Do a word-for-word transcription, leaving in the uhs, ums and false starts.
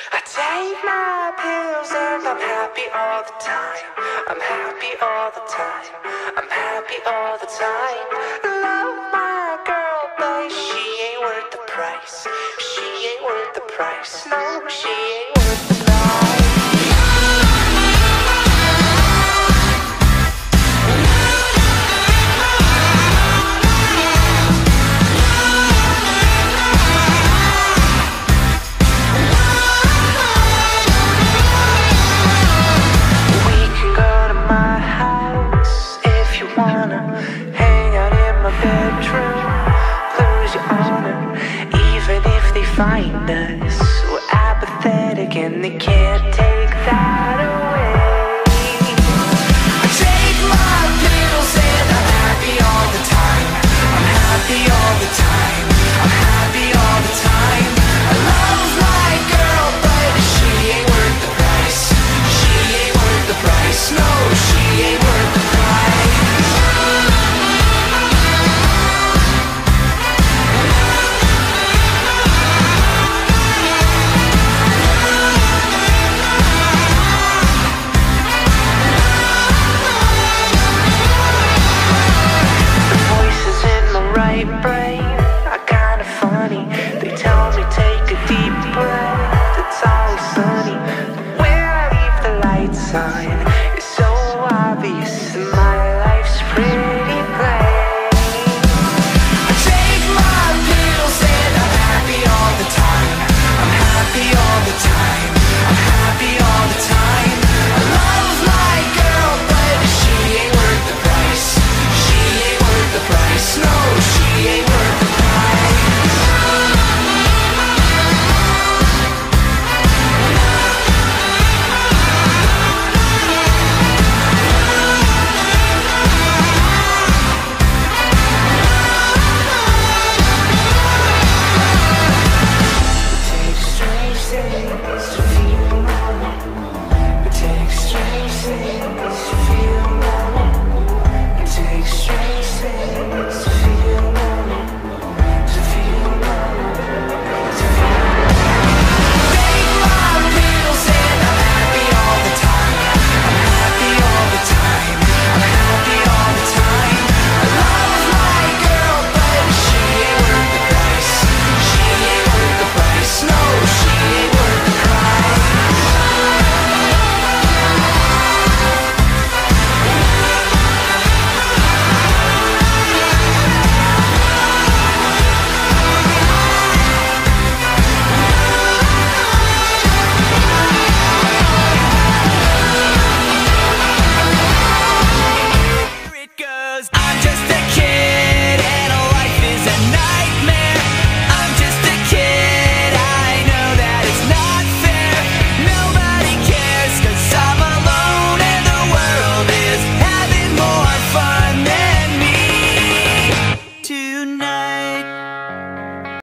I take my pills and I'm happy all the time. I'm happy all the time. I'm happy all the time. Love my girl, but she ain't worth the price. She ain't worth the price. No, she ain't worth the price. Find us, we're apathetic and they can't take that away. I take my pills and I'm happy all the time. I'm happy all the time.